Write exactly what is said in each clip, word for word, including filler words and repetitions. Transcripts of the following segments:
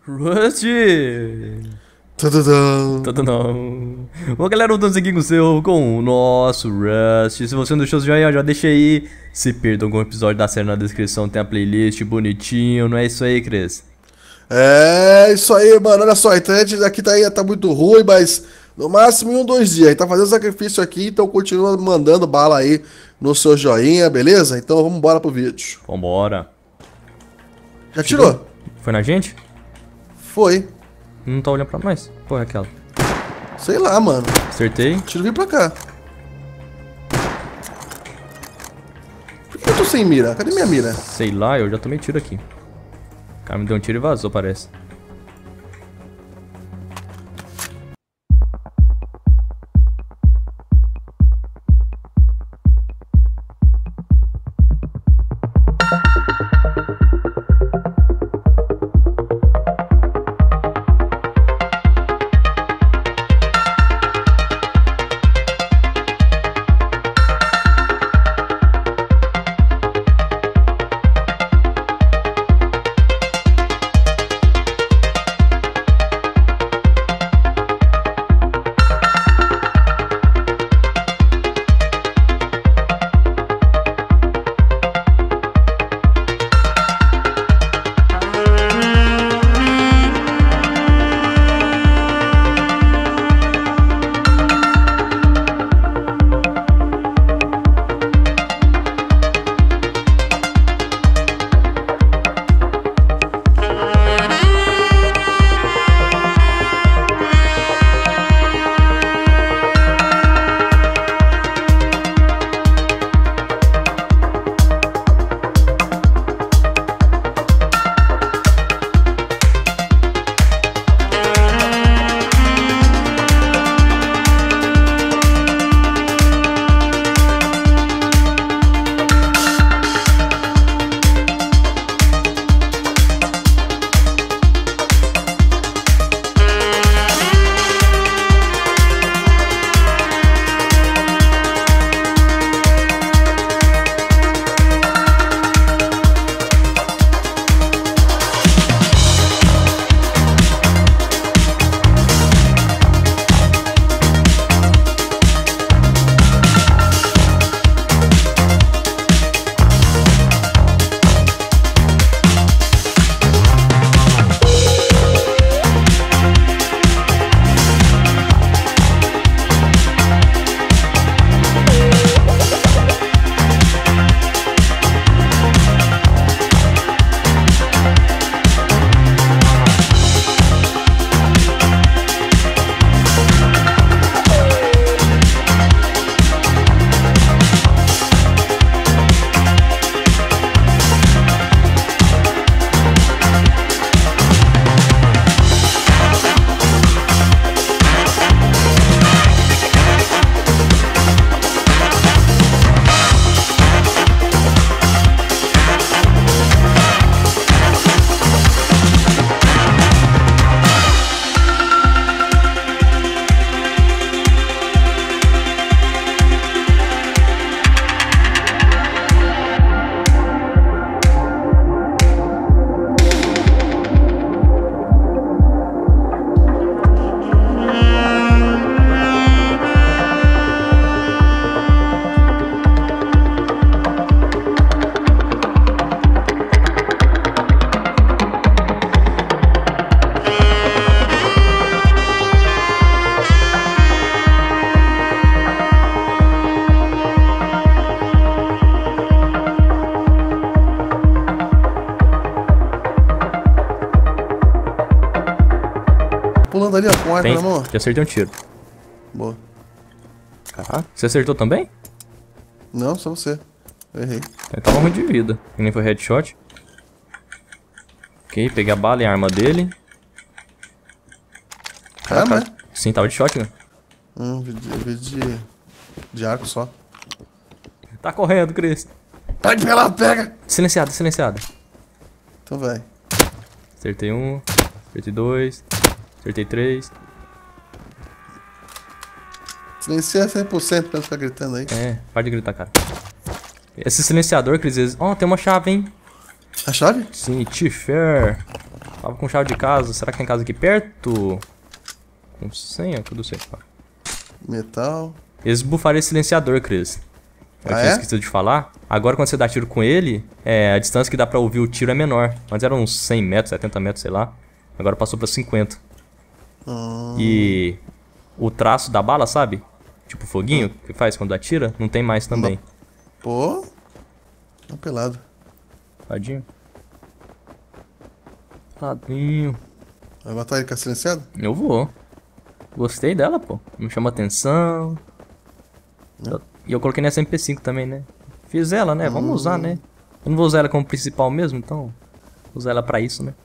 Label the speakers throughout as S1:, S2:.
S1: Rust!
S2: Tadadã.
S1: Tudo não. Bom, galera, voltamos aqui com o seu, com o nosso Rust. Se você não deixou o joinha, já deixa aí. Se perdeu algum episódio da série na descrição, tem a playlist bonitinho. Não é isso aí, Cris?
S2: É isso aí, mano. Olha só, a internet aqui tá, aí, tá muito ruim, mas no máximo em um, dois dias. A gente tá fazendo sacrifício aqui, então continua mandando bala aí no seu joinha, beleza? Então vamos embora pro vídeo.
S1: Vambora.
S2: Já tirou?
S1: Foi na gente?
S2: Foi.
S1: Não tá olhando pra nós? Porra, é aquela.
S2: Sei lá, mano.
S1: Acertei.
S2: Tiro vir pra cá. Por que eu tô sem mira? Cadê minha mira?
S1: Sei lá, eu já tomei tiro aqui. O cara me deu um tiro e vazou, parece.
S2: Pulando ali, ó, com arco
S1: Tem,
S2: na mão.
S1: já acertei um tiro.
S2: Boa.
S1: Caraca, você acertou também?
S2: Não, só você. Eu errei.
S1: Ele tava ruim de vida. E nem foi headshot. Ok, peguei a bala e a arma dele.
S2: Ah, né?
S1: Sim, tava de shotgun.
S2: Hum, vi de, vi de, de arco só.
S1: Tá correndo, Cris.
S2: Pega de pelado, pega!
S1: Silenciado, silenciado.
S2: Então vai.
S1: Acertei um, acertei dois, acertei três.
S2: Silencia cem por cento pra não ficar gritando aí.
S1: É, para de gritar, cara. Esse silenciador, Cris, ó, oh, tem uma chave, hein?
S2: A chave?
S1: Sim, Tifer. Tava com chave de casa. Será que tem casa aqui perto? Com senha? Cadê o senha?
S2: Metal.
S1: Eles bufaram esse silenciador, Cris. Eu
S2: Ah,
S1: tinha
S2: é?
S1: esquecido de falar. Agora, quando você dá tiro com ele, é, a distância que dá pra ouvir o tiro é menor. Mas era uns cem metros, setenta metros, sei lá. Agora passou pra cinquenta.
S2: Hum.
S1: E o traço da bala, sabe? Tipo foguinho que faz quando atira, não tem mais também.
S2: Pô. Tá pelado.
S1: Tadinho. Tadinho.
S2: Vai matar ele com a silenciada?
S1: Eu vou. Gostei dela, pô. Me chama atenção. Eu- E eu coloquei nessa M P cinco também, né? Fiz ela, né? Vamos usar, né? Eu não vou usar ela como principal mesmo, então... Vou usar ela pra isso, né?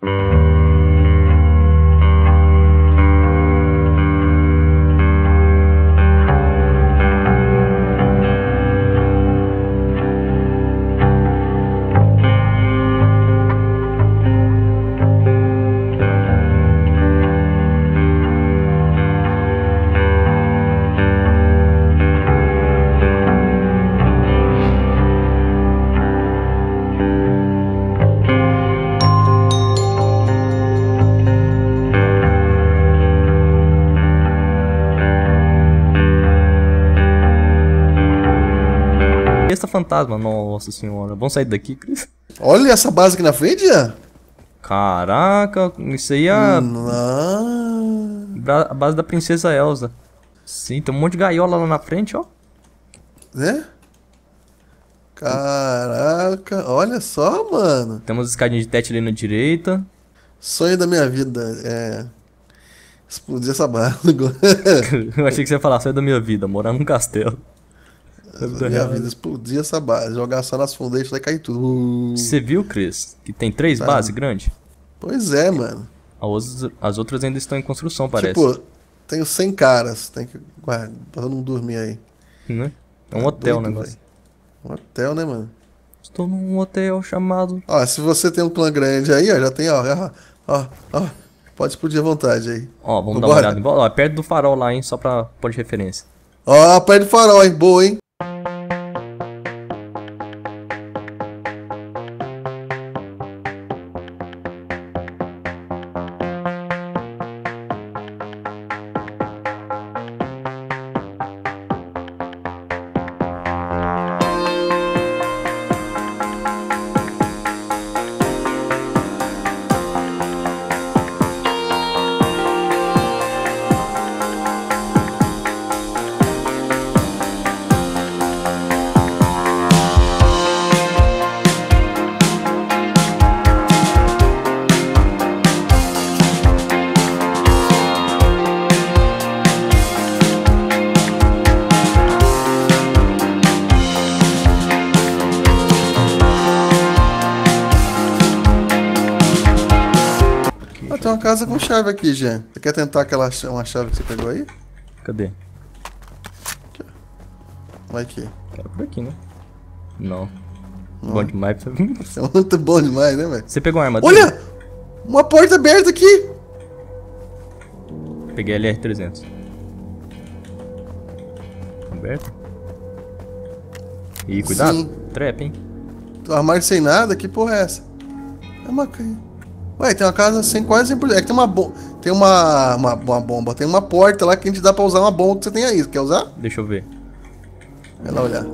S1: Besta fantasma, nossa senhora. Vamos sair daqui, Cris?
S2: Olha essa base aqui na frente, Ian.
S1: Caraca, isso aí é a,
S2: Não.
S1: bra- a base da princesa Elsa. Sim, tem um monte de gaiola lá na frente, ó.
S2: Né? Caraca, olha só, mano.
S1: Tem umas escadinhas de tete ali na direita.
S2: Sonho da minha vida é explodir essa base agora.
S1: Eu achei que você ia falar, sai da minha vida, morar num castelo.
S2: Da minha vida, explodir essa base, jogar só nas foundations vai cair tudo.
S1: Você viu, Cris, que tem três
S2: Tá.
S1: bases grandes?
S2: Pois é, mano.
S1: As, as outras ainda estão em construção, parece.
S2: Tipo, tenho cem caras, tem que guardar, pra não dormir aí.
S1: Né? É um
S2: Tá
S1: hotel o
S2: doido,
S1: negócio.
S2: velho. Um hotel, né, mano?
S1: Estou num hotel chamado...
S2: Ó, se você tem um clã grande aí, ó, já tem, ó, ó, ó, ó, pode explodir à vontade aí.
S1: Ó, vamos dar
S2: Vambora?
S1: uma olhada em volta. Ó, é perto do farol lá, hein, só pra pôr de referência.
S2: Ó, perto do farol, hein, boa, hein? Ah, tem uma casa com chave aqui, Jean. Você quer tentar aquela cha- uma chave que você pegou aí?
S1: Cadê?
S2: Vai aqui.
S1: Quero por aqui, né? Não. Bom demais.
S2: É muito bom demais, né, velho?
S1: Você pegou uma armadura?
S2: Olha! Uma porta aberta aqui!
S1: Peguei a L R trezentos. Aberto. Ih, cuidado.
S2: Sim.
S1: Trap, hein?
S2: Um armário sem nada? Que porra é essa? É uma... Ué, tem uma casa sem quase cem por cento. É que tem uma bomba. Tem uma, uma, uma bomba. Tem uma porta lá que a gente dá pra usar uma bomba que você tem aí. Quer usar?
S1: Deixa eu ver.
S2: Vai lá olhar.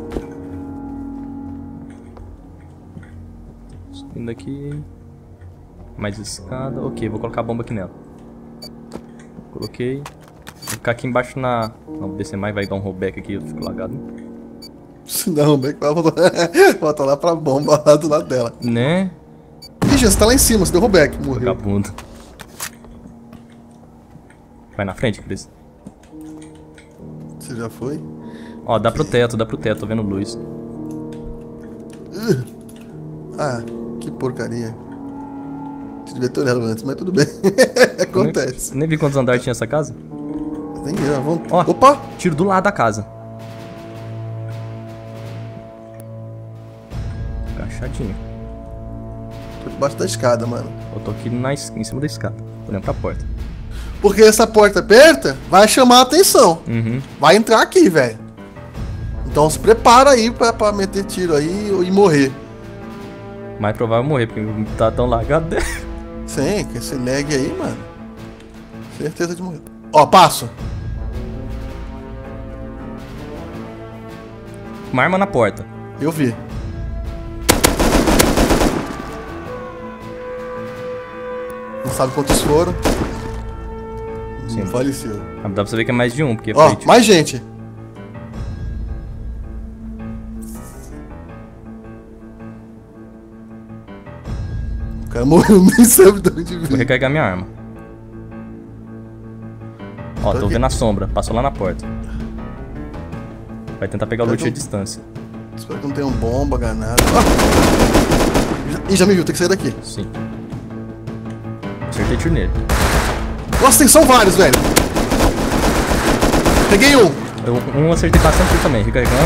S1: Subindo aqui. Mais escada. Ok, vou colocar a bomba aqui nela. Coloquei. Vou ficar aqui embaixo na... Não, vou descer mais, vai dar um rollback aqui, eu fico lagado.
S2: Não, bem que vai voltar, volta lá pra bomba lá do lado dela.
S1: Né?
S2: Ih, Jean, você tá lá em cima, você deu rollback, morreu.
S1: Vagabundo. Vai na frente, Cris.
S2: Você já foi?
S1: Ó, dá pro teto, dá pro teto, tô vendo luz.
S2: Uh. Ah, que porcaria. Você devia ter olhado antes, mas tudo bem. Acontece.
S1: Nem, nem vi quantos andares tinha essa casa.
S2: Tem que ir, vamos...
S1: Ó.
S2: Opa!
S1: Tiro do lado da casa. Agachadinho.
S2: Tô debaixo da escada, mano.
S1: Eu tô aqui na, es- em cima da escada, olhando pra porta.
S2: Porque essa porta aberta vai chamar a atenção.
S1: Uhum.
S2: Vai entrar aqui, velho. Então se prepara aí pra, pra meter tiro aí e morrer.
S1: Mais provável morrer, porque tá tão lagado.
S2: Sim, com esse lag aí, mano. Certeza de morrer. Ó, passo.
S1: Uma arma na porta.
S2: Eu vi. Não sabe quantos foram.
S1: Sim.
S2: Faleceu.
S1: Dá pra você ver que é mais de um, porque
S2: Ó,
S1: foi, tipo,
S2: mais gente. O cara morreu, nem sabe de onde
S1: Vou
S2: veio.
S1: recarregar minha arma. Ó,
S2: Tô
S1: tô
S2: aqui.
S1: vendo a sombra. Passou lá na porta. Vai tentar pegar o loot
S2: Pega
S1: à
S2: um-
S1: distância.
S2: Espero que não tenham bomba, granada. Ah! Ih, já me viu, tem que sair daqui.
S1: Sim. Acertei tiro nele.
S2: Nossa, tem, são vários, velho. Peguei um.
S1: Eu, um acertei bastante tiro também. Recarregando.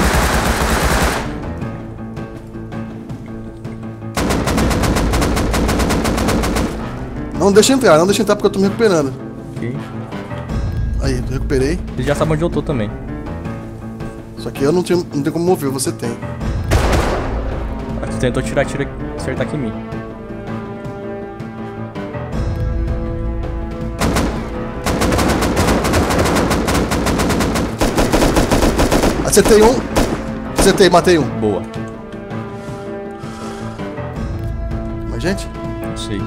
S2: Não deixa entrar, não deixa entrar porque eu tô me recuperando.
S1: Ok.
S2: Aí, eu recuperei.
S1: Eles já sabem onde eu tô também.
S2: Só que eu não tenho, não tenho como mover, você tem.
S1: Ah, tu tentou tirar tiro acertar aqui em mim.
S2: Acertei um. Acertei, matei um.
S1: Boa.
S2: Mas, gente,
S1: Não sei.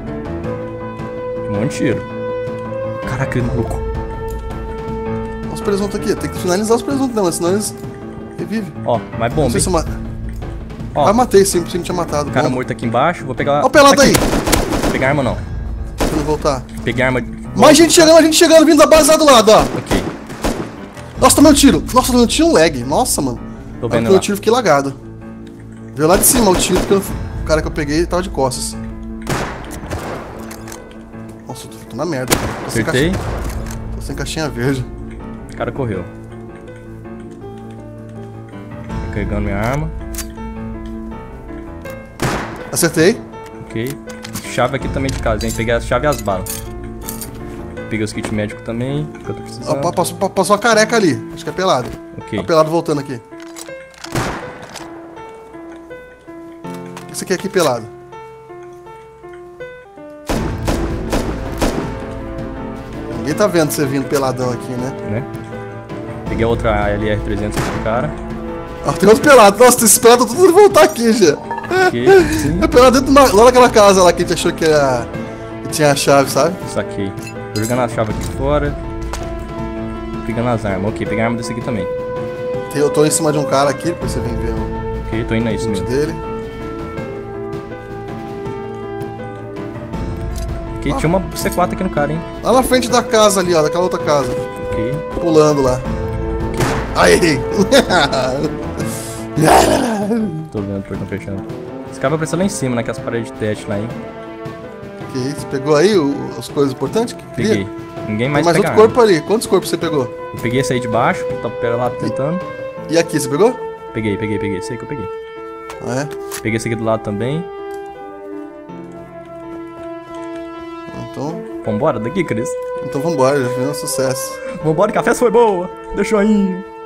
S1: Um monte de tiro. Caraca, maluco.
S2: os presuntos aqui. Tem que finalizar os presuntos, não, senão eles revivem.
S1: Ó, mais
S2: Não
S1: bomba,
S2: sei
S1: hein?
S2: se eu ma...
S1: Ó,
S2: Ah, matei, sim, sim, tinha matado.
S1: o cara
S2: Bomba.
S1: morto aqui embaixo. Vou pegar...
S2: Ó o pelado
S1: aqui.
S2: aí.
S1: Vou pegar arma não.
S2: Tentando voltar.
S1: Peguei arma...
S2: Mais gente chegando, a gente chegando, vindo da base lá do lado, ó.
S1: Ok.
S2: Nossa, tomei um tiro. Nossa, tomei um tiro um lag. Nossa, mano.
S1: Tô
S2: Na hora
S1: vendo
S2: que eu
S1: lá.
S2: tiro, fiquei lagado. Veio lá de cima o tiro, porque eu- o cara que eu peguei tava de costas. Nossa, eu tô, tô na merda. Cara. Tô sem,
S1: Acertei.
S2: caixinha, tô sem caixinha verde.
S1: O cara correu. Carregando minha arma.
S2: Acertei.
S1: Ok. Chave aqui também de casa, hein? Peguei a chave e as balas. Peguei os kits médicos também, que eu tô
S2: Ó,
S1: precisando.
S2: pa- passou, pa- passou a careca ali. Acho que é pelado.
S1: Ok.
S2: Ó, pelado voltando aqui. O que você quer aqui pelado? Ninguém tá vendo você vindo peladão aqui, né?
S1: Né? Peguei a outra L R trezentos pro cara.
S2: Ó, tem outro pelado. Nossa, esse pelado tá tudo voltar aqui já.
S1: Ok, sim.
S2: É pelado dentro de uma, lá naquela casa lá que a gente achou que, era, que tinha a chave, sabe?
S1: Saquei. Tô jogando a chave aqui fora. Pegando as armas. Ok, peguei a arma desse aqui também.
S2: Tem- Eu tô em cima de um cara aqui, depois você vem ver o
S1: Ok, tô indo a isso
S2: loot
S1: mesmo.
S2: dele.
S1: Ok, tinha uma C quatro aqui no cara, hein?
S2: Lá na frente da casa ali, ó, daquela outra casa.
S1: Ok.
S2: Pulando lá. Aí!
S1: Tô vendo o portão fechando. Esse cara vai aparecer lá em cima, naquelas paredes de teste lá, hein?
S2: Que isso? Pegou aí o- as coisas importantes que queria?
S1: Peguei. Ninguém
S2: Tem
S1: mais
S2: mais
S1: pega
S2: outro
S1: a arma.
S2: corpo ali. Quantos corpos você pegou?
S1: Eu peguei esse aí de baixo, que tá pera lá tentando.
S2: E aqui, você pegou?
S1: Peguei, peguei, peguei. Esse aí que eu peguei.
S2: Ah, é?
S1: Peguei esse aqui do lado também.
S2: Então,
S1: Vambora daqui, Cris?
S2: então vambora, já foi um sucesso.
S1: Vambora que a festa foi boa. Deixa o joinha.